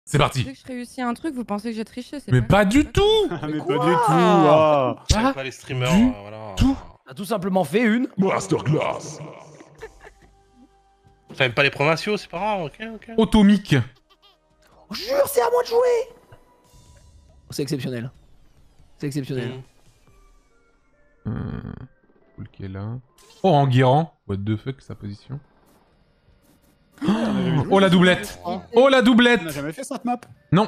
C'est parti. Dès que je réussis un truc, vous pensez que j'ai triché, c'est Mais pas du tout. Mais pas du tout. Oh. Pas les streamers, du voilà. tout. A tout simplement fait une Masterclass. Enfin, même pas les provinciaux, c'est pas grave, ok. Automique. Oh, jure, c'est à moi de jouer. Oh, c'est exceptionnel. C'est exceptionnel. Cool qui est là. Oh, Enguerrand. What the fuck, sa position. Oh, la doublette. Oh, la On doublette. n'a jamais fait cette map. Non.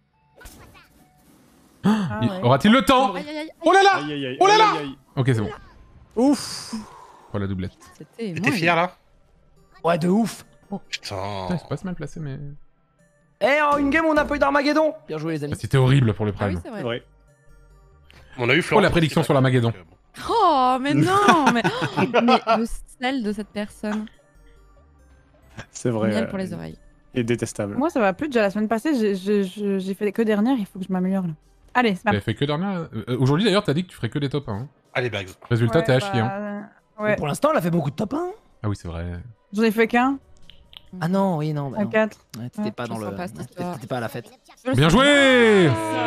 Aura-t-il le temps? Aïe, aïe, aïe. Oh là là. Aïe aïe aïe. Oh là là. aïe, aïe. Ok, c'est bon. Ouf. Oh, la doublette. C'était T'es fier là? Ouais, de ouf. Putain. Putain, c'est pas si mal placé, mais... Eh, en une game, on a pas eu d'Armageddon. Bien joué, les amis. C'était horrible pour le Ah oui, prime. c'est C'est vrai. vrai. On a eu Oh, Florent. la prédiction sur l'Armageddon. Oh, mais non, mais le sel de cette personne. C'est vrai. Miel pour les oreilles. Et détestable. Moi, ça va plus. Déjà la semaine passée, j'ai fait que dernière. Il faut que je m'améliore là. Allez, c'est T'avais parti. fait que dernière... Aujourd'hui, d'ailleurs, t'as dit que tu ferais que des top 1. Hein. Allez, bags. Résultat, Ouais, t'es à chier. Hein. Ouais. Pour l'instant, elle a fait beaucoup de top 1. Ah oui, c'est vrai. J'en ai fait qu'un. Ah non, oui, non. Bah À non. 4. Ouais, t'étais pas je dans sens le. pas cette histoire. T'étais pas à la fête. Bien joué.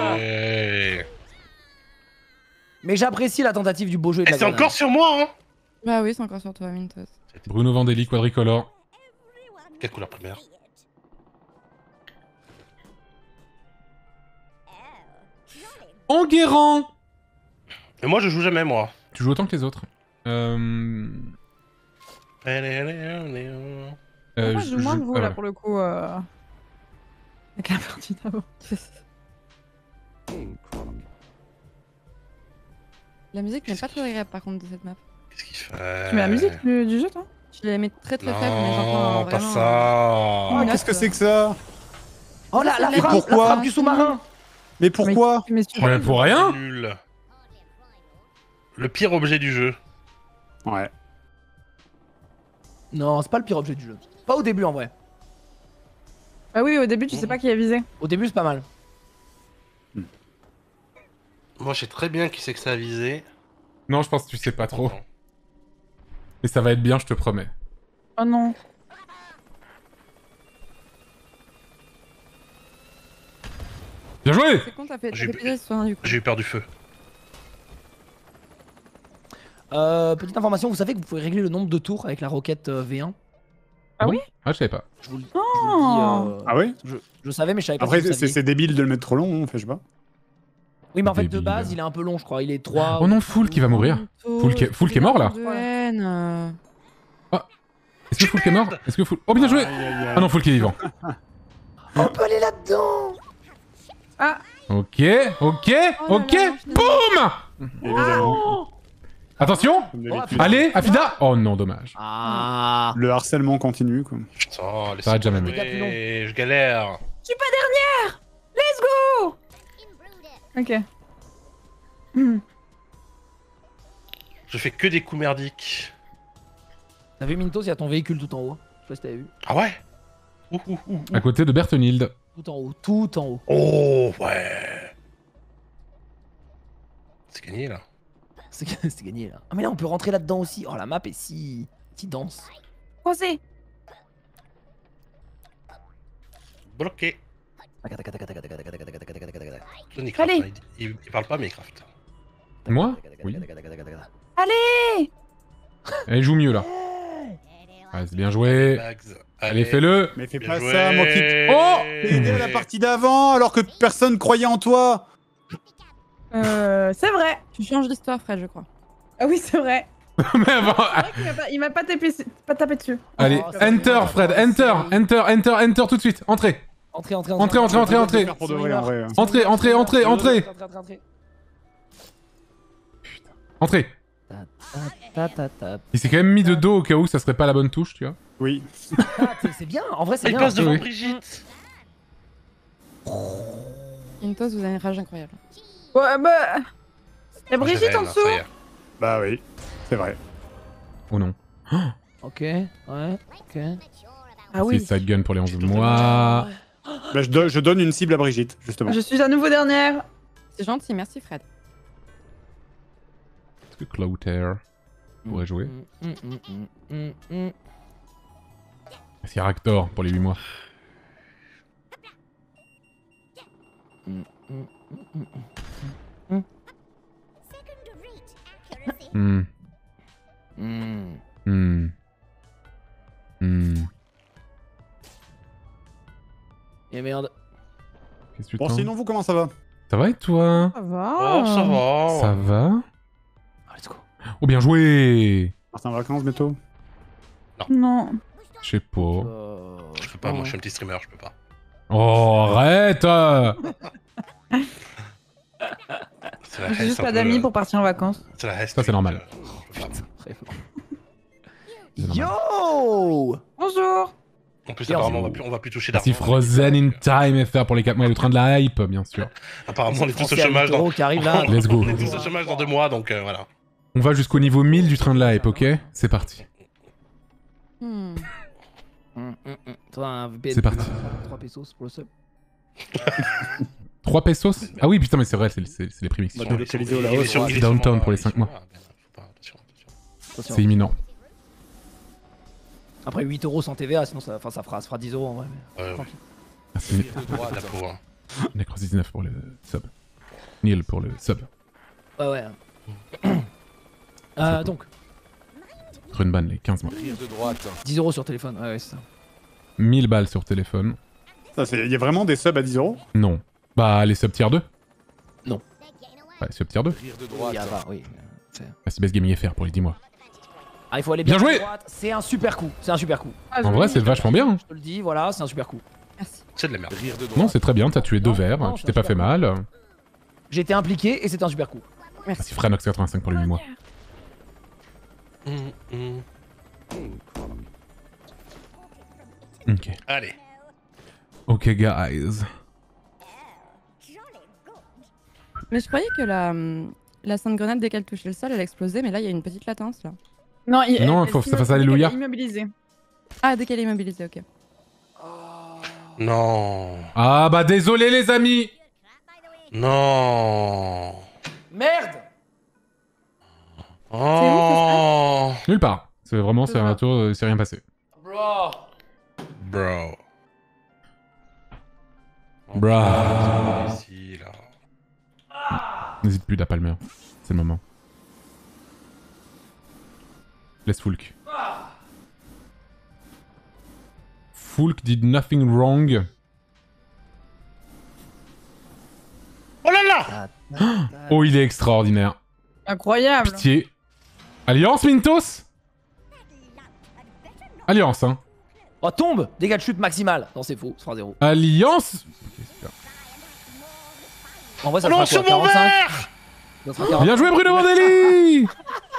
Mais j'apprécie la tentative du beau jeu et de Et la c'est grenade. encore sur moi, hein? Bah oui, c'est encore sur toi, Mintos. Bruno Vandelli, quadricolore. Quelle couleur première? Enguerrand. Et moi, je joue jamais, moi. Tu joues autant que les autres. Moi, je joue moins que vous ah là ouais. pour le coup. Avec la partie d'avant. La musique n'est pas très agréable par contre de cette map. Qu'est-ce qu'il fait? Tu mets la musique du jeu, toi? Je la mets très très faible, mais j'entends Non, pas vraiment... ça. Ah, qu'est-ce que c'est que ça? Oh la Mais frappe, pourquoi la frappe du sous-marin. Mais pourquoi? Mais Ouais, pour rien. Nul. Le pire objet du jeu. Ouais. Non, c'est pas le pire objet du jeu. Pas au début en vrai. Bah oui, au début, tu sais pas qui a visé. Au début, c'est pas mal. Moi, je sais très bien qui c'est que ça a visé. Non, je pense que tu sais pas trop. Mais ça va être bien, je te promets. Oh non. Bien joué. C'est con, t'as fait J'ai- plaisir ce soir, du coup. J'ai eu peur du feu. Petite information, vous savez que vous pouvez régler le nombre de tours avec la roquette V1. Ah bon oui. Ah, je savais pas. Je vous le dis. Ah oui? Je savais, mais je savais pas Après, si vous saviez. c'est débile de le mettre trop long, enfin, je sais pas. Oui, mais en fait, de Débile. base, il est un peu long, je crois. Il est 3. Oh non, Foul qui va mourir. Foul qui est mort, là. De haine. Est-ce que Foul qui est mort? Est-ce que Foul... Oh, bien joué. Aïe, aïe, aïe. Ah non, Foul qui est vivant. On peut aller là-dedans. Ok, ok, Oh là ok. là, Boum. Évidemment. Attention. Comme d'habitude. Allez, Afida. Oh non, dommage. Ah. Le harcèlement continue, quoi. Putain, Ça arrête jamais, laisse-moi mec. jouer, je galère. Ok. Je fais que des coups merdiques. T'as vu Mintos, il y a ton véhicule tout en haut. Je sais pas si t'avais vu. Ah ouais? Ouh, ouh, ouh. À côté de Berthenild. Tout en haut, tout en haut. Oh, ouais. C'est gagné, là. C'est gagné là. Ah, mais là, on peut rentrer là-dedans aussi. Oh, la map est si dense. Posé. Bloqué. Tony Craft, Allez. hein, il parle pas, mais il craft. Moi? Oui. Allez. Elle joue mieux, là. Ouais, c'est bien joué. Bags. Allez, fais-le. Mais fais Bien pas joué. ça, moi qui Oh t'ai aidé à la partie d'avant alors que personne croyait en toi. C'est vrai. Tu changes l'histoire, Fred, je crois. Ah oui, c'est vrai. Mais avant... C'est vrai qu'il m'a pas tapé dessus. Allez, Oh, ça enter, va, Fred, ça va, enter tout de suite. Entrez. Entrez. Entrez. Pour de vrai, en vrai. Entrez. Entrez. Il s'est quand même mis de dos au cas où ça serait pas la bonne touche, tu vois. Oui. C'est bien, en vrai, c'est Il bien. passe devant Oui. Brigitte. Mintos, vous avez une rage incroyable. Ouais, bah. Y'a Brigitte en dessous. Ça y est. Bah oui, c'est vrai. Oh non. Ok, ouais, ok. Ah oui. C'est side gun pour les 11 mois. Bah, je donne une cible à Brigitte, justement. Je suis à nouveau dernière. C'est gentil, merci Fred. Est-ce que Clouter pourrait jouer? C'est Ractor pour les 8 mois. Hmm. Hmm. Hmm. Hmm. Et merde. Qu'est-ce que tu Bon, tends? sinon, vous, comment ça va? Ça va et toi? Ça va. Oh, ça va. Ça va? Ah, let's go. Oh, bien joué! Parti en vacances bientôt? Non. Je sais pas. Je peux pas, moi je suis un petit streamer, je peux pas. Oh, arrête! C'est la J'ai haisse juste un pas peu, d'amis pour partir en vacances. C'est la haisse. Ça, c'est normal. Très fort. C'est Yo! Bonjour. En plus, Bien, apparemment, on va plus toucher d'argent. Merci Frozen in Time FR pour les 4 mois et le train de la hype, bien sûr. Apparemment, on est tous au Français à chômage 8 dans... euros qui arrive là. Let's go. On est tous au chômage dans 2 mois, donc voilà. On va jusqu'au niveau 1000 du train de la hype, ok? C'est parti. C'est parti. 3 pesos pour le sub. 3 pesos? Ah oui, putain, mais c'est vrai, c'est les prix mixtes. Bah, délocaliser au Il est Laos. sur- il est Downtown sûrement- pour les il est 5 mois. sûrement- faut pas- attention. Attention. C'est imminent. Après 8 euros sans TVA, sinon ça fera 10 euros en vrai. Mais... Ouais, ouais. tranquille. Merci. La pauvre. Necros 19 pour le sub. Neil pour le sub. Ouais, ouais. Donc, Runban les 15 mois. 10 euros sur téléphone. Ouais, ouais, c'est ça. 1000 balles sur téléphone. Il y a vraiment des subs à 10 euros? Non. Bah, les sub tier 2? Non. Ouais, sub tier 2. Il y a pas, oui. Merci Best Gaming FR pour les 10 mois. Ah, il faut aller Bien bien joué. à droite. C'est un super coup. C'est un super coup. En vrai, c'est vachement bien. Je te le dis, voilà, c'est un super coup. Merci. C'est de la merde. Non, c'est très bien, t'as tué 2 Non, verres, non, tu c'est t'es pas un fait super mal. J'ai été impliqué et c'est un super coup. Merci Franox 85 pour les 8 mois. Ok. Allez. Ok, guys. Mais je croyais que la sainte grenade, dès qu'elle touchait le sol, elle explosait, mais là, il y a une petite latence, là. Non, Non, faut que ça fasse Alléluia. Immobilisé. Ah, dès qu'elle est immobilisée, ok. Non. Ah bah désolé les amis. Non. Merde! Oh. Nulle part. C'est vraiment, c'est un tour, c'est rien passé. Bro! Bro. Bra. Ici, là. N'hésite plus d'Apalmer. C'est le moment. Laisse Fulk. Fulk did nothing wrong. Oh là là. Oh, il est extraordinaire. Incroyable. Pitié. Alliance, Mintos? Alliance, hein. Oh, tombe! Dégâts de chute maximal. Non, c'est faux, ce sera 0. Alliance. En vrai, ça Oh non, fera sur quoi, mon 45? verre. Ça sera 45. Bien joué, Bruno Mandelli.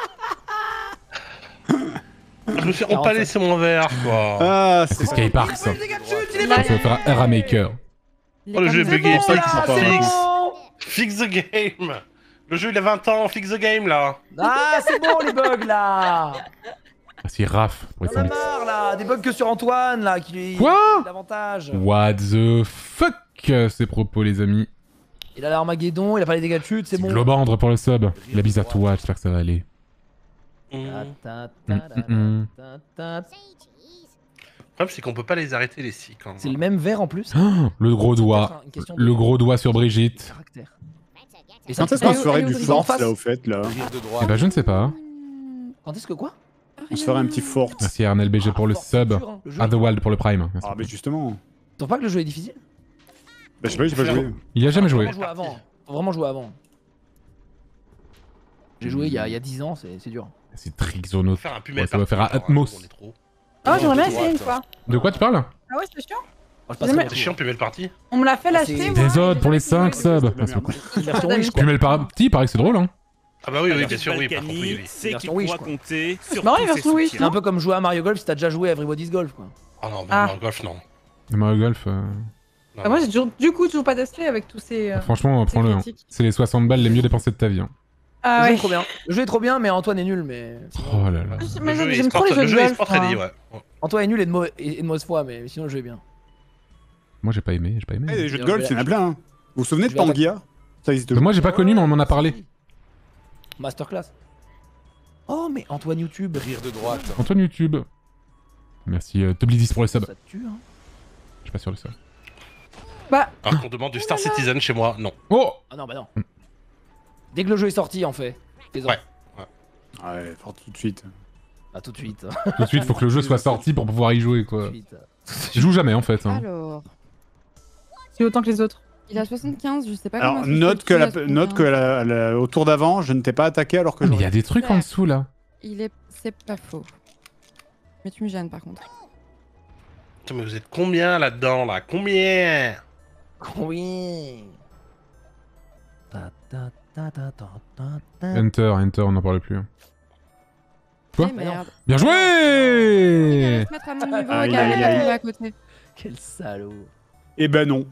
Je me suis pas laissé mon verre, quoi. Ah, C'est Skyparks. Ça Dégâts de chute, il est Là, va faire un Era Maker. Oh, le jeu est bugué. ça qu'ils sont pas Fixe. bon. Fix the game. Le jeu, il a 20 ans. Fix the game, là. Ah, c'est bon les bugs là! Merci Raph pour les On en a 100 bits. marre là! Des bugs que sur Antoine là qui Quoi? l'avantage. What the fuck ces propos les amis. Il a l'Armageddon, il a pas les dégâts de chute, c'est bon. Globandre pour le sub. La bise à toi, j'espère que ça va aller. Ta, ta, ta, ta, ta, ta. Le problème, c'est qu'on peut pas les arrêter, les six, quand même. C'est le même verre en plus. Oh, le gros doigt. Une question de Le gros doigt sur Brigitte. caractère. Et ça, Quand est-ce qu'on se ferait Allez, du allez, fort en face. là au fait là? Eh ben je ne sais pas. quand est-ce que quoi? On se ferait un petit fort. Merci à Arnel BG pour le Ah, sub. fort, c'est dur, hein. Le jeu est- Otherworld pour le prime. Merci. Ah mais justement. Tu trouves pas que le jeu est difficile? Bah je sais pas, j'ai pas joué. Il a jamais Faut joué. vraiment jouer avant. Faut vraiment jouer avant. J'ai joué il y a 10 ans, c'est dur. C'est On Trixono. va faire un pumel Ouais, ça va faire à Atmos. On est trop. Oh, j'aimerais bien essayer une fois. De quoi tu parles? Ah ouais, c'est chiant. Oh, je passerai Mais- mon C'est tour. chiant, pumel party. On me l'a fait Ah, l'acheter, c'est- moi. Des autres pour les Ouais, 5 c'est subs. de la Merci merde. beaucoup. Version Wish quoi. Pumel Party, il paraît que c'est drôle hein. Ah bah oui, oui, bien sûr, oui. Par contre, oui, oui. c'est qu'il Version Wish, pourra quoi. compter sur Bah ouais, tous ses version Wish, C'est soutiens. un peu comme jouer à Mario Golf si t'as déjà joué à Everybody's Golf quoi. Ah non, Ah. Mario Golf, non. Le Mario Golf, Non, Ah, moi, j'ai toujours pas testé avec tous ces. franchement, ces prends-le. hein. critiques. C'est les 60 balles les mieux dépensées de ta vie. Hein. Ah Le jeu est ouais. trop bien. Le jeu est trop bien, mais Antoine est nul. Mais Oh là là. Mais Le jeu j'aime est trop les jeux de golf. sport moi. ready, ouais. Antoine est nul et de mauvaise foi, mais sinon le jeu est bien. Moi j'ai pas aimé, j'ai pas aimé. Eh, les jeux de Je golf, vais- il y en a plein. Hein. Vous vous souvenez de Je vais attaquer. Pangia? Ça existe Mais moi j'ai pas connu mais on m'en a parlé. Masterclass. Oh mais Antoine YouTube. Antoine YouTube. Merci Tobli10 pour le sub. Ça te tue hein. Je suis pas sûr de ça. Bah, Alors qu'on demande du Star Citizen chez moi, non. Oh! Ah non, bah non. Dès que le jeu est sorti, en fait. Fais-en. Ouais. Ouais, fort tout de suite. Bah tout de suite. Tout de suite, faut que le jeu soit sorti pour pouvoir y jouer, Tout quoi. de suite. Je joue jamais, en fait. Hein. Alors, c'est autant que les autres. il a 75, je sais pas Alors, comment ça se note fait que, qu'il a note que 75. au tour d'avant, je ne t'ai pas attaqué alors que Ah, mais il y j'aurais- a des trucs en dessous, là. C'est pas faux. Mais tu me gênes par contre. Putain, mais vous êtes combien là-dedans, là? Combien? Oui. Ta, ta, ta, ta, ta, ta, ta. Enter, on n'en parle plus. Quoi Eh merde. Bien Il joué! allait se mettre à mon niveau Aïe, et qu'elle aïe, allait aïe. tomber à côté. Quel salaud. Eh ben non.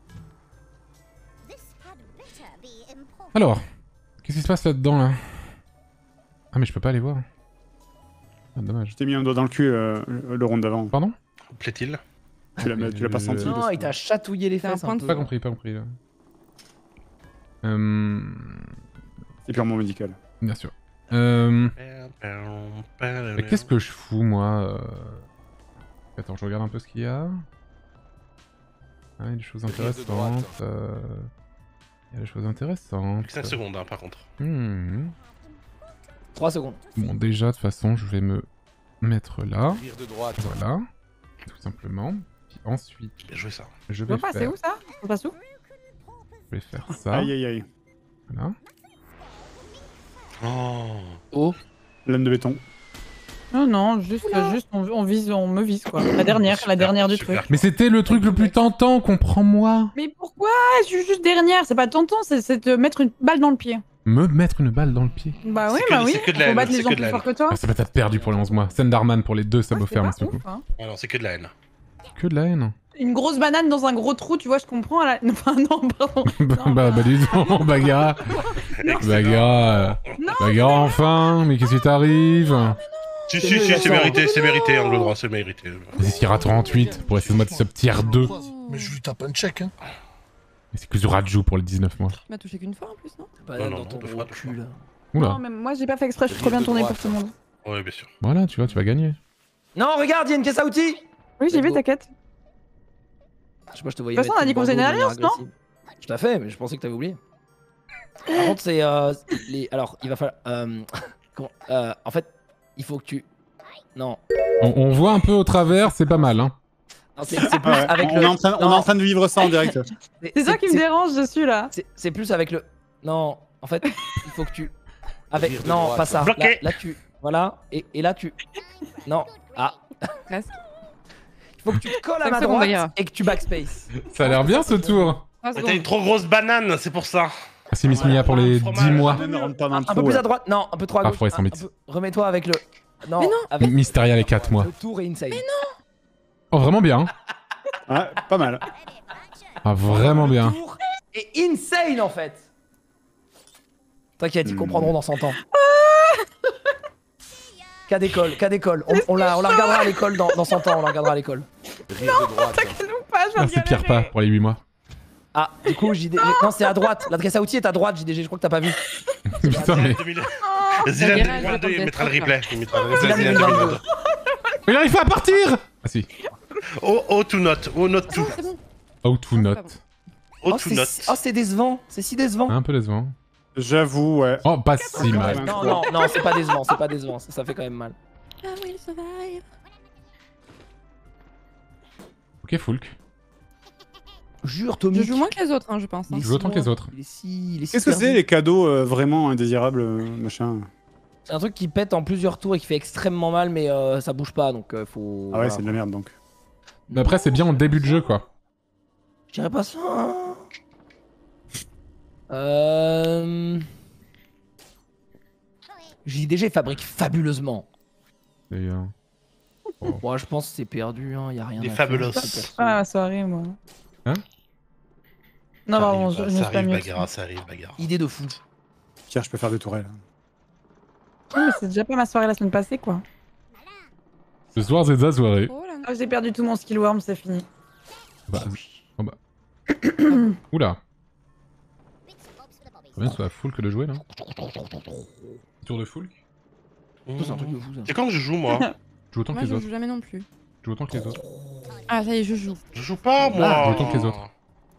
Alors, qu'est-ce qui se passe là-dedans, là? Ah, mais je peux pas aller voir. Ah, dommage. Je t'ai mis un doigt dans le cul le round d'avant. Pardon? Plaît-il? Tu l'as pas senti. Non, il t'a chatouillé les C'est un fesses point un de peu. Pas compris, pas compris, là. C'est purement médical. Bien sûr. Mais qu'est-ce que je fous, moi Attends, je regarde un peu ce qu'il y a. Ah, il y a des choses intéressantes. Il y a des choses intéressantes. 5 secondes, hein, par contre. 3 secondes. Bon, déjà, de toute façon, je vais me mettre là. Vire de droite. Voilà. Tout simplement. Puis ensuite, Bien joué, ça. je Je vais vois pas, c'est faire, où ça? On passe où? je vais faire ça. Aïe aïe aïe. Voilà. Oh. Oh. Lame de béton. Non, non, juste on vise, on me vise quoi. La dernière du Super. truc. Mais c'était le truc le plus tentant, comprends-moi. Mais pourquoi? Je suis juste dernière, c'est pas tonton, c'est te mettre une balle dans le pied. Me mettre une balle dans le pied. Bah oui, C'est que- bah oui. c'est que de la Faut haine, battre les c'est gens que de la plus forts que haine. toi. Ah, c'est peut-être perdu pour les 11 mois. Sendarman pour les deux sabots fermes, C'est c'est pas tout. ouf, hein. Ah non, c'est que de la haine. Que de la haine. Une grosse banane dans un gros trou, tu vois, je comprends. Enfin, non, pardon. bah dis donc, Bagara. Bagara. Bagara enfin, mais qu'est-ce qui t'arrive? Si, c'est mérité, angle droit, c'est mérité. Vas-y, s'il ira 38 pour essayer de mettre ce tier 2. Mais je lui tape un check, hein. Mais c'est que Zuraju pour les 19 mois. Tu m'as touché qu'une fois en plus, non? Banane non, dans ton deux gros fois, deux cul là. Oula. Non, mais moi j'ai pas fait exprès, je suis trop bien tournée pour tout le monde. Ouais, bien sûr. Voilà, tu vois, tu vas gagner. Non, regarde, il y a une caisse à outils. Oui, j'ai vu, Let's go. t'inquiète. Je sais pas, je te voyais. De toute façon, mettre on a dit qu'on faisait une Bordeaux de manière alliance, non agressive. Tout à fait, mais je pensais que t'avais oublié. Par contre, c'est les. Alors, il va falloir. Comment en fait, il faut que tu. Non. On voit un peu au travers, c'est pas mal, hein. Non, c'est plus Ah ouais, avec on, le. est en train, on est en train de vivre ça en direct. C'est ça qui me dérange dessus là. C'est plus avec le. Non, en fait, il faut que tu. Avec. Vire de Non, droite. pas ça. Bloqué. Là, tu. Voilà. Et là, tu. Non. Ah. Presque. Il faut que tu te colles à 5 ma secondes, droite Bagheera. et que tu backspace. Ça a l'air bien ce tour. 3 Mais t'as secondes. une trop grosse banane, c'est pour ça. Merci Miss Mia pour les 10 mois. Ne rentre pas dans le Un peu trou, plus là. à droite. Non, un peu trop à gauche. Parfois, ils sont Un mythes. peu- Remets-toi avec le. Non, Mais non. avec Mysteria les 4 mois. le tour et insane. Oh, vraiment bien. Ouais, pas mal. Ah, vraiment bien. Le tour est insane en fait. T'inquiète, ils comprendront dans 100 ans. Cas d'école. On la regardera à l'école dans 100 ans, on la regardera à l'école. Vire de droite. T'inquiète pas, je vais Merci Pierre pas pour les 8 mois. Ah, du coup, JDG. Non, c'est à droite. L'adresse à outils est à droite, JDG. Je crois que t'as pas vu. Putain, mais. 2000. Bagheera, Zilan elle 2022, veut il mettra le tester, replay. Il mettra le replay. Zilan Zilan 2022. 2022. Mais il arrive pas à partir. Ah si. Oh to not. Oh not to. C'est bon. How to not. Oh Oh, to not. c'est décevant. C'est si décevant. Un peu décevant. J'avoue, ouais. Oh, pas si mal. Non, c'est pas décevant. C'est pas décevant. Ça fait quand même mal. I will survive. Ok, Foulk. Jure, Tommy. Je joue moins que les autres, hein, je pense. hein. Je joue autant que les autres. Il est si Qu'est-ce que c'est perdu. les cadeaux vraiment indésirables, machin? C'est un truc qui pète en plusieurs tours et qui fait extrêmement mal, mais ça bouge pas, donc faut. Ah ouais, voilà. c'est de la merde donc. Mais après, c'est bien en début de jeu, quoi. Je dirais pas ça. hein. JDG fabrique fabuleusement. Et, Moi, je pense que c'est perdu, hein. Y a rien. Il est à faire, fabulous. c'est perso. Ah, ma soirée, moi. Hein Non, Ça pardon, arrive, je me ça suis pas arrive, mieux. Bagheera, ça arrive, Bagheera. Idée de fou. Pierre, je peux faire des tourelles. Mais c'est déjà pas ma soirée la semaine passée, quoi. Ce soir, c'est sa soirée. Oh là. Ah, j'ai perdu tout mon skill worm, c'est fini. Bah, oh bah. Oula. C'est bien que ce soit Foulk de jouer là. Tour de Foulk. C'est un truc de fou, ça. C'est quand que je joue, moi? Je joue autant Moi, que je les autres. joue jamais non plus. Je joue autant que les autres. Ah, ça y est, je joue. Je joue pas, moi. Autant que les autres.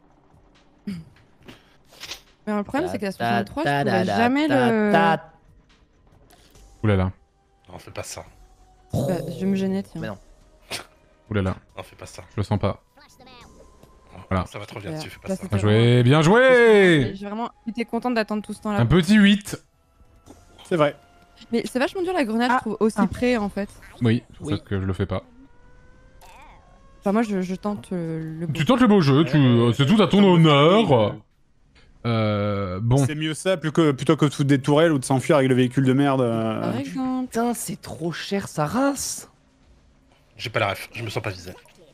Mais le problème, c'est qu'à 63, je pourrais jamais le. Oulala. Non, fais pas ça. Bah, je vais me gêner, tiens. Mais non. Oulala. Non, fais pas ça. Je le sens pas. Voilà. Ça va trop bien Voilà. dessus, fais pas Là, ça. c'était Bien joué, bien joué. J'ai vraiment été contente d'attendre tout ce temps-là. Un petit 8. C'est vrai. Mais c'est vachement dur la grenade, je trouve, aussi près en fait. Oui, c'est pour Oui. ça que je le fais pas. Enfin, moi, je tente le. Tu tentes le beau jeu, c'est tout à ton honneur. Bon. C'est mieux ça plutôt que de foutre des tourelles ou de s'enfuir avec le véhicule de merde. Par exemple. Putain, c'est trop cher sa race. J'ai pas la ref, je me sens pas visé.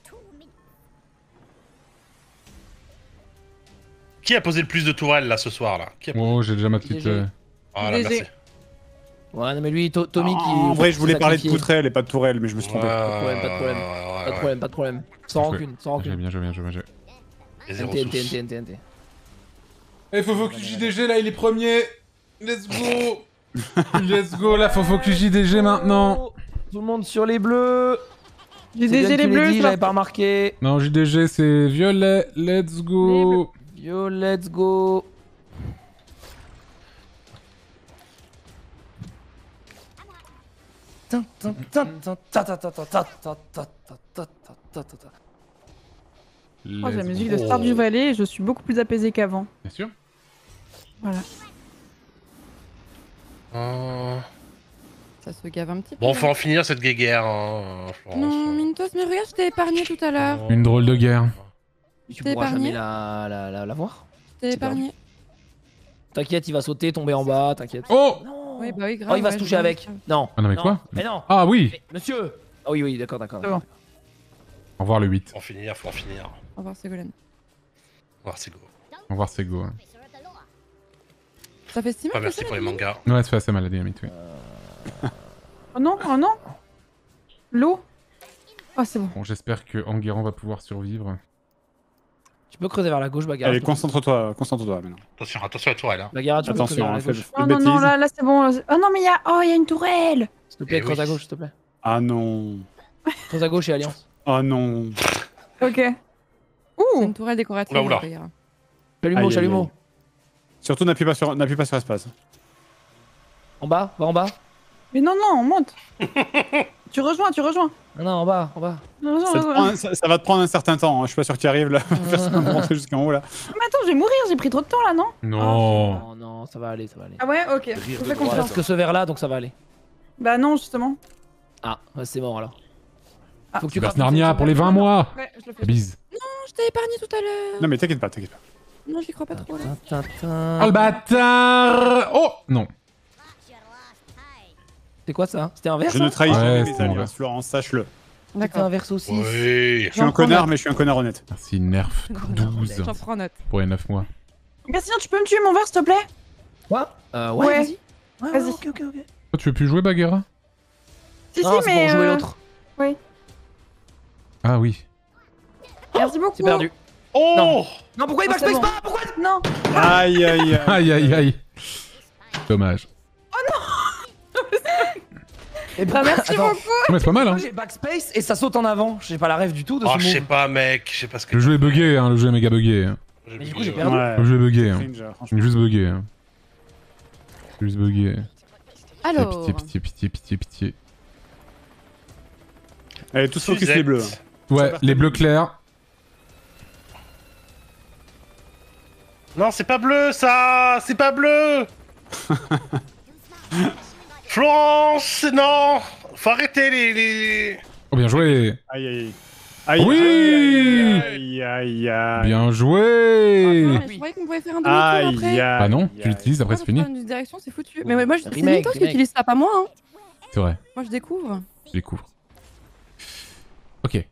Qui a posé le plus de tourelles là ce soir là? Qui a... Oh, j'ai déjà ma petite. GG. Voilà, GG. merci. Ouais, non mais lui, Tommy qui... En vrai, je voulais parler de sacrifier. poutrelles et pas de tourelles, mais je me suis trompé. Pas de problème, pas de problème. Pas de problème, pas de problème. Sans rancune, sans J'ai rancune. bien. Et zéro NT, sauce. NT. Eh, faut que JDG là, il est premier. Let's go. Let's go, là, faut que JDG maintenant. Tout le monde sur les bleus. J'ai C'est bien déjà que les tu l'aies bleus. dit, c'est j'avais pas- pas remarqué. Non, JDG c'est violet. Let's go. Yo, let's go. Oh, j'ai la Let's musique go. de Stardew Valley et je suis beaucoup plus apaisée qu'avant. Bien sûr. Voilà. Ça se gave un petit peu. Bon, faut en finir cette guéguerre, hein, Florence. Non, Mintos, mais regarde, je t'ai épargné tout à l'heure. Une drôle de guerre. Tu T'es pourras jamais épargné la voir. Je t'ai C'est perdu. épargné. T'inquiète, il va sauter, tomber en bas, t'inquiète. Oh. Non. Oui, bah oui, grave. Oh, il va ouais, se toucher je- avec. Non. Ah non, mais quoi? Mais non. Ah oui. Mais, monsieur. Ah oui, d'accord. C'est bon. Au revoir le 8. Faut en finir, faut en finir. Au revoir, Ségolène. Au revoir, c'est go. Au revoir c'est go. Ça fait 6 mois Pas que merci ça, pour les la mangas. Ouais, ça fait assez mal la dynamite, oui. Oh non, oh non. L'eau. Oh, c'est bon. Bon, j'espère que Enguerrand va pouvoir survivre. Tu peux creuser vers la gauche, Bagara. Allez, concentre-toi maintenant. Attention, attention à la tourelle. Hein. Bagara, tu peux creuser Attention, vers la hein, fais gauche. fais Non, de non, bêtises. là c'est bon. Oh non, mais il y a. Oh, il y a une tourelle. S'il te plaît, Eh creuse à oui. gauche, s'il te plaît. Ah non. Creuse à gauche et Alliance. Oh non. Ok. C'est Ouh. une tourelle décorative. Oula, oula. regarde. Chalumeau, Aïe, chalumeau. aïe, aïe. Surtout, n'appuie pas sur espace. En bas, va en bas. Mais non, non, on monte. tu rejoins. Non, en bas, en bas. Ça va te prendre un certain temps. Hein. Je suis pas sûr que tu arrives là. Personne va rentrer jusqu'en haut là. Mais attends, je vais mourir, j'ai pris trop de temps là, non? Non. Non, non, ça va aller, ça va aller. Ah ouais, ok. Rire Je de fais droite. confiance. Parce que ce verre là, donc ça va aller. Bah non, justement. Ah, ouais, c'est mort alors. Ah. Faut que tu Super fasses Narnia pour les 20 mois. Ouais, je le fais. Bise. Non, je t'ai épargné tout à l'heure. Non mais t'inquiète pas. Non, j'y crois pas trop là. Oh le bâtard. Oh non. C'est quoi ça? C'était un verre Je ça ne trahis Ouais, jamais c'est mes bon, alliances, ouais. Florence, sache-le. C'était un D'accord. verre saucisse. Oui. Je suis un connard, mais je suis un connard honnête. Merci Nerf 12 J'en prends note. pour les 9 mois. Gastien, tu peux me tuer mon verre, s'il te plaît? Quoi? Ouais. Ouais, vas-y. Ouais, Vas-y. ok. Toi, tu veux plus jouer Bagheera? Si, Non, si, c'est mais. pour jouer l'autre. Ah oui. Merci beaucoup. C'est perdu. Oh Non, pourquoi il Oh, backspace c'est bon. pas? Pourquoi? Non. Aïe aïe aïe. Aïe. Dommage. Eh Bah, merci attends, beaucoup. Ouais, c'est pas mal hein. J'ai backspace et ça saute en avant. J'ai pas la rêve du tout de Oh, ce je sais move. pas, mec. Je sais pas ce que. Le jeu est bugué, hein. Le jeu est méga bugué. Hein. Mais du coup, j'ai perdu. Ouais. Le jeu est bugué. Hein. Cringe, Il est franchement. juste bugué. Hein. Juste bugué. Alors. Pitié. Allez, tous focus Suzette. les bleus. Ouais, les bleus clairs. Non, c'est pas bleu ça. C'est pas bleu. Florence, non. Faut arrêter les. Oh, bien joué. Aïe aïe aïe. Oui. Aïe aïe. Bien Ah, joué. mais je croyais qu'on pouvait faire un demi-tour Aïe après. aïe. Bah non, tu l'utilises après c'est fini. Une direction, c'est foutu. Mais ouais, moi, c'est Remake, Mintos qui remake. utilise ça, pas moi. Hein. C'est vrai, Moi, je découvre. je découvre. Ok.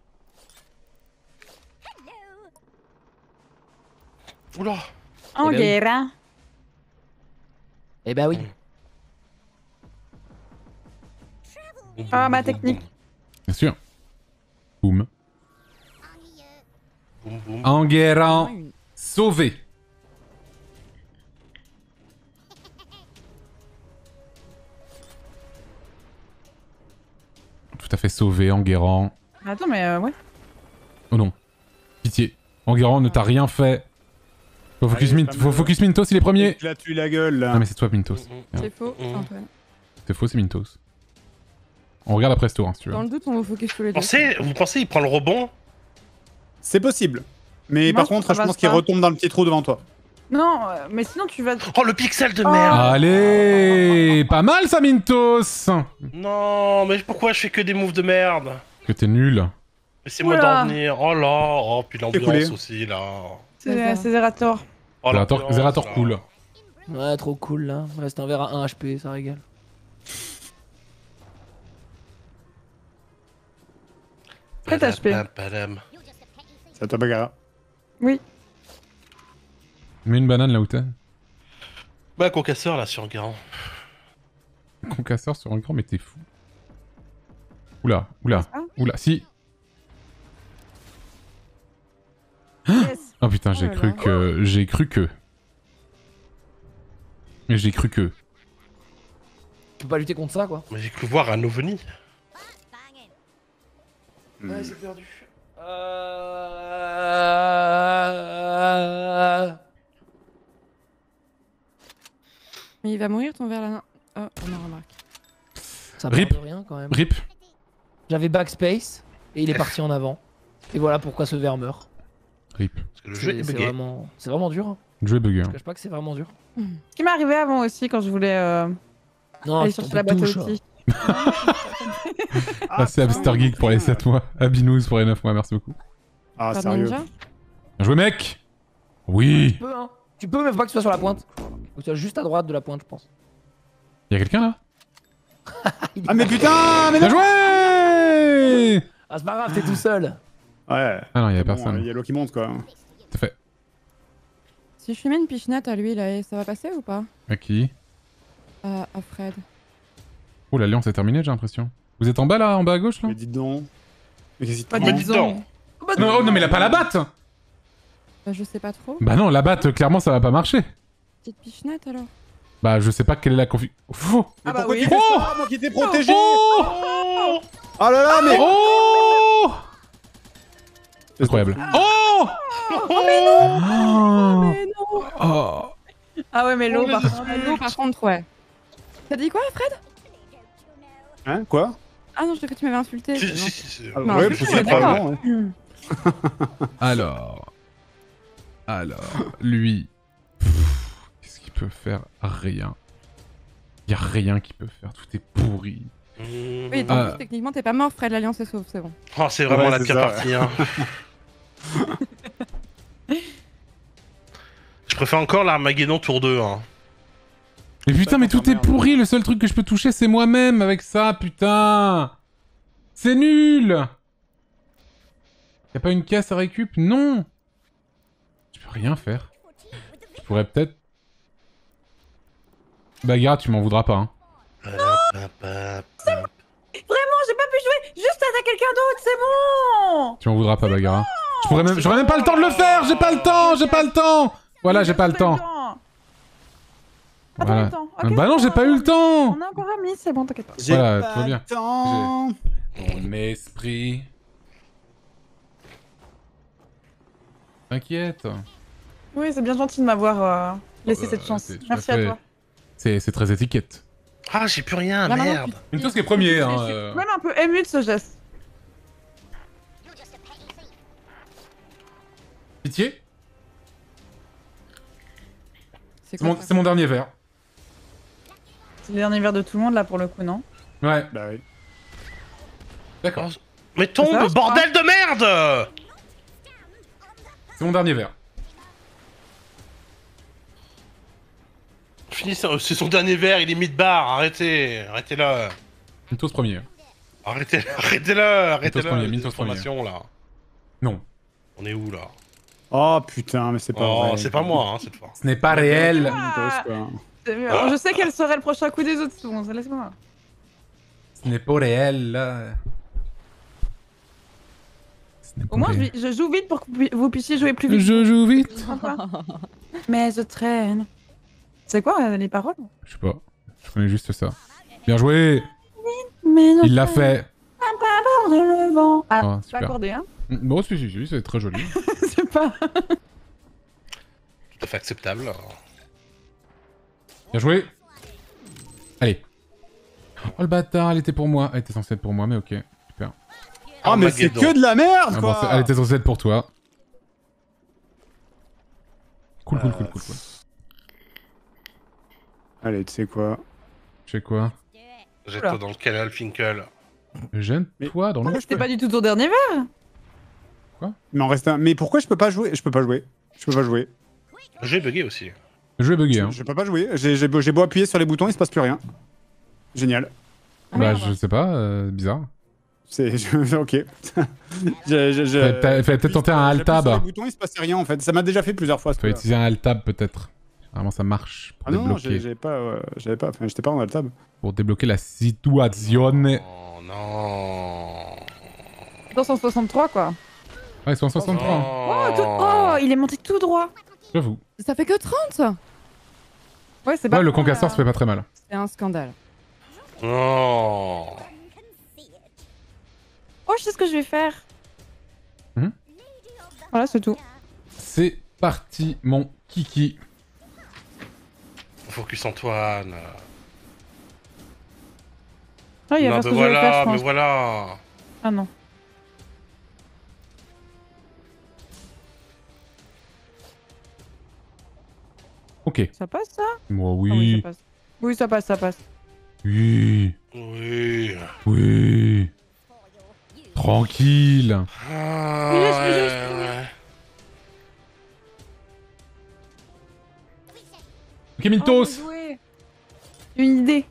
Oula. En Eh ben oui. guerre, hein. Eh bah oui. Ah, ma technique. Bien sûr. Boum. Boum, boum. Enguerrand. Une- Sauvé. Tout à fait sauvé, Enguerrand. Attends, mais ouais. Oh non. Pitié. Enguerrand ne t'a rien fait. Faut focus Mintos, il est premier. Tu l'as tué la gueule là. Non mais c'est toi Mintos. C'est faux, c'est Antoine. C'est faux, c'est Mintos. On regarde après ce tour, hein, si tu veux. Dans le doute, on vous focus tous les deux. Vous pensez il prend le rebond? C'est possible. Mais Moi, par contre, ça je va pense qu'il pas. retombe dans le petit trou devant toi. Non, mais sinon tu vas. Oh le pixel de Oh. merde! Allez, pas mal ça Mintos. Non, mais pourquoi je fais que des moves de merde? Que t'es nul. Laissez-moi Oula. dormir. Oh là, oh puis Écoulé. l'ambiance aussi là. C'est Zerator. Oh, l'ambiance, Zerator là. cool. Ouais, trop cool là. Reste un verre à 1 HP, ça régale. Faites HP. Padam. C'est à toi, Bagara. Oui. Mets une banane là où t'es. Bah concasseur là sur un garant. Concasseur sur un grand, mais t'es fou. Oula, oula, Ah. oula, si. Yes. Oh putain, Oh j'ai là cru là. que... J'ai cru que... Tu peux pas lutter contre ça quoi. Mais j'ai cru voir un ovni. Ouais, c'est perdu. Mais il va mourir ton verre là, non? Oh, on en remarque. Ça Rip. parle de rien quand même. Rip. J'avais backspace et il est parti en avant. Et voilà pourquoi ce verre meurt. Rip. Parce que le jeu est C'est bugué. vraiment dur. Hein. Le jeu est bugué. Je Hein. cache pas que c'est vraiment dur. Ce qui m'est arrivé avant aussi quand je voulais Non, aller c'est chercher ton la boîte à touche. outils. Merci à Hamster Geek pour les 7 mois. À Binous pour les 9 mois, merci beaucoup. Ah, Pas de sérieux. ninja? Bien joué mec. Oui. Tu peux, hein. Tu peux, mais faut pas que tu sois sur la pointe. Faut que tu sois juste à droite de la pointe, je pense. Y'a quelqu'un là? Ah, mais putain, mais Bien non. joué. Ah, c'est pas grave, t'es tout seul. Ouais. Ah non, y'a Bon, personne. il y a l'eau qui monte quoi. C'est fait. Si je lui mets une pichenette à lui là, ça va passer ou pas? À qui? À Fred. Oh, l'alliance est terminée, j'ai l'impression. Vous êtes en bas là, en bas à gauche là? Mais dites donc. Mais qu'est-ce qui te Pas Mais prend dis donc. Non, oh, non, mais il a pas la batte. Bah, je sais pas trop. Bah non, la batte, clairement, ça va pas marcher. Petite pichenette alors. Bah, je sais pas quelle est la config. Oh, Mais Ah bah pourquoi oui. tu fais ça, moi qui t'ai protégé? oh, Oh là là, mais... oh incroyable. Oh Mais non. Oh Ah ouais, mais l'eau par contre. L'eau par contre, ouais. T'as dit quoi, Fred? Hein, quoi? Ah non, je crois que tu m'avais insulté. Si, Non. si, si. Ah, Non, ouais, c'est possible, d'accord. probablement, ouais. Alors, lui, qu'est-ce qu'il peut faire? Rien. Y a rien qu'il peut faire, tout est pourri. Oui, en plus, techniquement, t'es pas mort, Fred, l'Alliance est sauve, c'est bon. Oh, c'est vraiment Ouais, la c'est pire ça, partie. Hein. Je préfère encore l'Armageddon tour 2. Hein. Mais putain, mais tout est merde. pourri, le seul truc que je peux toucher, c'est moi-même avec ça, putain. C'est nul. Y'a pas une caisse à récup? Non. Je peux rien faire. Je pourrais peut-être... Bagarre, tu m'en voudras pas, hein. Vraiment, j'ai pas pu jouer juste à quelqu'un d'autre, c'est bon. Tu m'en voudras pas, Bagarre. J'aurais même pas le temps de le faire. J'ai pas le temps, j'ai pas le temps. Voilà, j'ai pas le temps. Pas Voilà. le temps. Ok, Bah non, j'ai pas eu le temps. On a encore un mis, c'est bon, t'inquiète pas. J'ai Voilà, pas tout va bien. le temps. Mon esprit. T'inquiète. Oui, c'est bien gentil de m'avoir laissé bah, cette chance. c'est tout à Merci à fait. toi. C'est très étiquette. Ah, j'ai plus rien, Là, maintenant, merde. Une chose qui est premier, Je hein. suis même un peu ému de ce geste. Pitié. C'est C'est mon dernier verre. C'est le dernier verre de tout le monde là pour le coup, non? Ouais, Bah oui. d'accord. Mais tombe, Ça va, je bordel de merde. C'est mon dernier verre. Fini, c'est son dernier verre, il est mid-bar, arrêtez, arrêtez-le. Mintos premier. Arrêtez-le, arrêtez-le, premier, les Mintos premier. informations, là. Non. On est où, là? Oh putain, mais c'est pas Oh, vrai. c'est pas moi, hein, cette fois. Ce n'est pas réel. Ah, Mintos, quoi. je sais quel serait le prochain coup des autres, c'est bon, laisse-moi. Ce n'est pas réel, là. Ce n'est pas Au moins, réel. je joue vite pour que vous puissiez jouer plus vite. Je joue vite. Mais je traîne. C'est quoi les paroles? Je sais pas. Je connais juste ça. Bien joué. Mais non, Il l'a fait. pas de le vent. Ah, Ah, c'est super. accordé, hein? Bon, si, c'est très joli. C'est pas. Tout à fait acceptable. Bien joué. Allez. Oh le bâtard, elle était pour moi. Elle était censée être pour moi, mais ok. Super. Ah, mais c'est Armageddon. que de la merde, Ah, bon, quoi. elle était censée être pour toi. Cool. Allez, tu sais quoi? Je fais quoi? Jette-toi dans le canal, Finkel. Gêne-toi dans le... C'était pas du tout ton dernier verre. Mais en reste un. Mais pourquoi je peux pas jouer? Je peux pas jouer. J'ai bugué aussi. Le jeu est bugué, hein. Je peux pas jouer. J'ai beau appuyer sur les boutons, il se passe plus rien. Génial. Bah, je sais pas, bizarre. C'est. Ok. Fallait peut-être tenter un J'appuie sur les alt-tab. boutons, il se passait rien en fait. Ça m'a déjà fait plusieurs fois. ce Fallait truc-là. utiliser un alt-tab peut-être. Vraiment ça marche pour Ah non, débloquer. j'avais pas. Enfin, j'étais pas en alt-tab. Pour débloquer la situation. Oh non. 263 quoi. Ouais, ils sont en 63. hein. Oh, il est monté tout droit. J'avoue. Ça fait que 30. Ouais, c'est pas. Ouais, le concasseur se fait pas très mal. C'est un scandale. Non. Oh, je sais ce que je vais faire. Mhm. Voilà, c'est tout. C'est parti, mon kiki. Focus Antoine. Ah, il y a Non, pas ce mais que je vais faire, voilà, je mais pense. voilà. Ah non. Ok. Ça passe ça? Moi, Ah oui, oui. ça passe. Oui, ça passe, ça passe. Oui. Oui. Oui. Tranquille. Ah, Mais laisse-le ouais, juste ouais. Ok, Mintos. Oh, bien joué. J'ai une idée.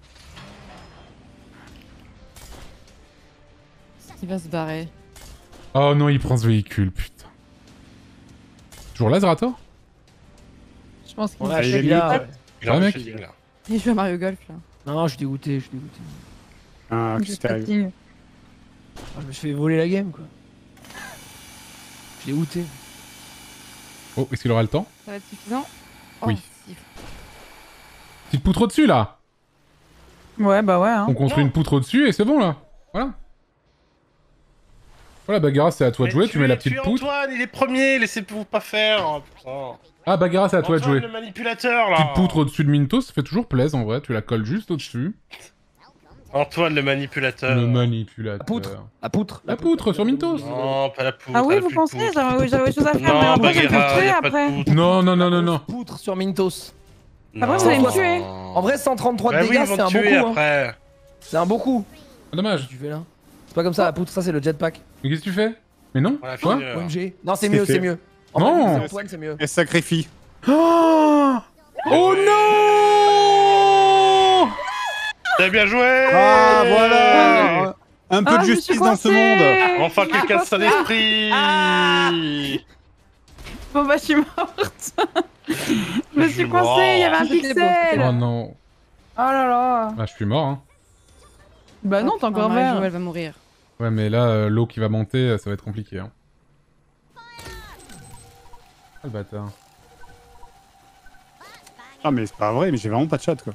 Il va se barrer. Oh non, il prend ce véhicule, putain. Toujours là, Zerator? Je pense qu'il On va l'a il est acheté là. mieux. Ouais. Il a Ouais, un mec. feeling, là. Il joue à Mario Golf là. Non, je suis dégoûté, Ah, Je qu'est-ce qui arrive? fatigue. Ah, je me suis fait voler la game quoi. Je suis dégoûté. Oh, est-ce qu'il aura le temps? Ça va être suffisant? Oui. Si. Petite poutre au-dessus, là. Ouais, bah ouais. Hein. On construit une poutre au-dessus et c'est bon, là. Voilà. Voilà, Bagara, c'est à toi de jouer. Tu mets la petite poutre. Antoine, il est premier, laissez-vous pas faire. Oh, putain. Ah, Bagara, c'est à toi de Antoine, jouer. le manipulateur, là. Petite poutre au-dessus de Mintos, ça fait toujours plaisir en vrai. Tu la colles juste au-dessus. Antoine, le manipulateur. Le manipulateur. La poutre. La poutre. La poutre sur Mintos. Non, pas la poutre. Ah oui, elle a vous plus de pensez? poutre. J'avais autre chose à faire, mais Non, après, je vais me Bagheera, tuer y a pas de après. poutre. Non, non, non, non, non. Poutre sur Mintos. Après, vous allez me tuer. En vrai, 133 de Bah oui, dégâts, ils vont c'est un te bon tuer coup. Hein. après. C'est un bon coup. Ah, dommage. Tu fais là. C'est pas comme ça, la poutre, ça c'est le jetpack. Mais qu'est-ce que tu fais? Mais non. Voilà, Quoi? fini, OMG. Non, c'est C'est mieux, fait. c'est mieux. En Non. vrai, c'est Antoine, c'est mieux. Elle se sacrifie. Oh, oh non. T'as bien joué. Ah, voilà. Un peu Ah, de je me justice suis dans ce coincée. monde. Enfin, quelqu'un de son esprit. Bon bah je suis morte. Je me Je suis suis coincée, il y avait un mort. C'était beau, pixel. Oh non. Oh là là. Bah, je suis mort, hein. Bah non, t'es encore Marie-Jo, vert. elle va mourir. Ouais, mais là, l'eau qui va monter, ça va être compliqué, hein. Ah, le bâtard. Ah, mais c'est pas vrai, mais j'ai vraiment pas de chat, quoi.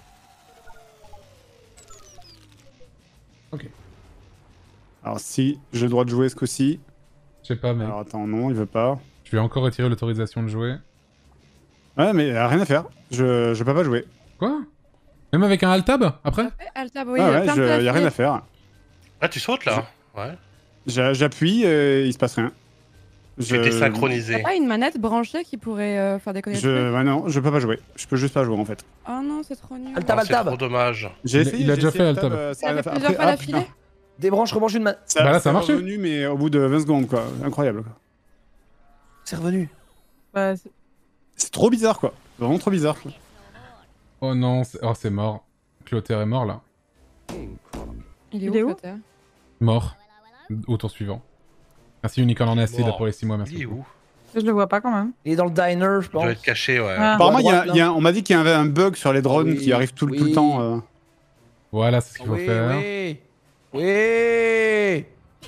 Ok. Alors, si j'ai le droit de jouer ce coup-ci. Je sais pas, mais Alors, attends, non, il veut pas. je vais encore retirer l'autorisation de jouer. Ouais, mais rien à faire. Je peux pas jouer. Quoi? Même avec un alt-tab, après? Altab, oui, Ah ouais, plein de y a rien claviers. à faire. Ah, tu sautes là. Ouais. J'appuie, il se passe rien. Tu étais T'as synchronisé. pas une manette branchée qui pourrait faire déconner le truc? Ouais, non, je peux pas jouer. Je peux juste pas jouer en fait. Oh non, c'est trop nul. Altab, C'est altab. trop dommage. J'ai Il- essayé. il a j'ai déjà essayé fait le tab, Altab. ça a rien à T'as faire. fait plusieurs fois Après, d'affilée? Débranche, rebranche une main. Ça, Bah là, ça a c'est marché. revenu, mais au bout de 20 secondes, quoi. Incroyable, quoi. C'est revenu. Bah, C'est trop bizarre, quoi. Vraiment trop bizarre, quoi. Oh non, c'est mort. Clotaire est mort, là. Il Il est est où, où Clotaire? Mort. Au tour suivant. Merci Unicorn en acide Mort. pour les 6 mois, merci Il est beaucoup. où? je le vois pas quand même. Il est dans le diner, je Il doit pense. être caché, ouais. Ah. Apparemment, droite, il y a on m'a dit qu'il y avait un bug sur les drones Oui, qui arrive tout le oui. temps. Voilà, c'est ce qu'il faut Oui, faire. oui. Oui.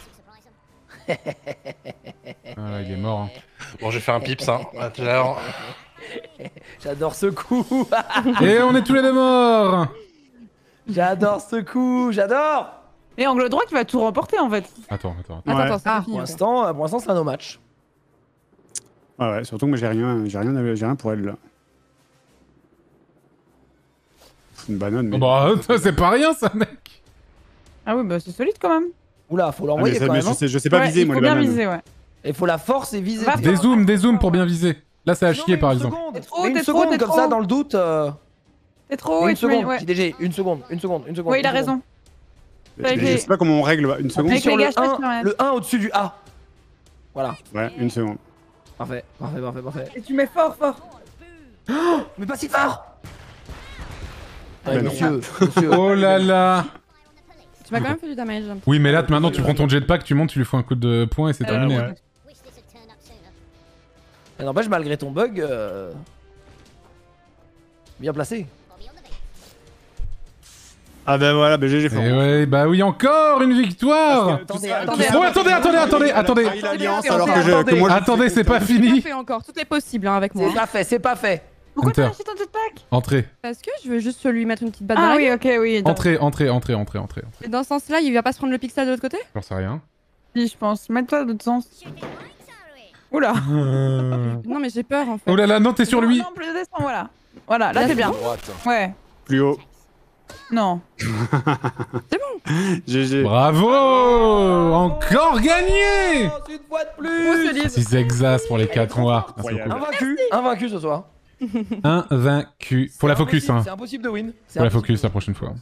Ah, il est mort. Hein. Bon, j'ai fait un pips, hein. À tout à l'heure. J'adore ce coup. Et on est tous les deux morts. J'adore ce coup. J'adore. Et angle droit qui va tout remporter en fait. Attends. Attends, Ouais. attends, c'est Ah, pas fini. Pour encore. l'instant, c'est un no match. Ouais, surtout que moi j'ai rien pour elle là. C'est une banane, mais... Bah, c'est pas rien ça, mec. Ah oui, bah c'est solide quand même. Oula, faut Ah, mais l'envoyer ça, quand mais même. je sais pas Ouais, viser, il moi, faut les bien bananes. viser, ouais. Il faut la force et viser. Va, Des zooms pour bien viser. Là, c'est à chier par exemple. T'es trop, une t'es seconde trop, comme t'es ça trop. dans le doute. T'es trop, Une et tu mets- seconde, ouais. JDG, une seconde. Ouais, il a raison. Avec Je les- sais pas comment on règle, une seconde. Avec Sur les le gâchettes, 1, ouais. le 1 au-dessus du A. Voilà. Ouais, une seconde. Parfait. Et tu mets fort, fort. Mais pas si fort. Ben non. monsieur. Oh là là. Tu m'as quand même fait du damage. Oui, mais là, maintenant, tu prends ton jetpack, tu montes, tu lui fous un coup de poing et c'est terminé. ouais. Mais n'empêche, malgré ton bug, bien placé. Ah ben voilà, ben GG Et fort. ouais, bah oui, encore une victoire. Attendez, Oh, attendez. Alliance alors que moi... Attendez, c'est pas Pas fini. fait encore, tout est possible hein, avec moi. C'est pas fait. Pourquoi t'as Hunter. acheté ton jetpack? Entrée. Parce que je veux juste lui mettre une petite balle dans Ah la oui, gueule. ok, oui. Entrée. Et dans ce sens-là, il va pas se prendre le pixel de l'autre côté? J'en sais rien. Si, je pense. Mets-toi de l'autre sens. Oula. Non, mais j'ai peur en fait. Oh là là, non, t'es sur lui. Non, plus de descend, voilà. Voilà, là t'es bien. Droite. Ouais. Plus haut. Non. GG. Bravo. Encore gagné. Une fois de Trop plus. solide. 6 exas pour les 4 mois. Incroyable. Invaincu ce soir. Invaincu. Faut la focus, hein. C'est impossible de win. Faut la focus la prochaine fois.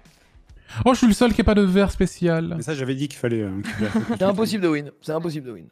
Oh, je suis le seul qui a pas de verre spécial. Mais ça, j'avais dit qu'il fallait... C'est impossible de win.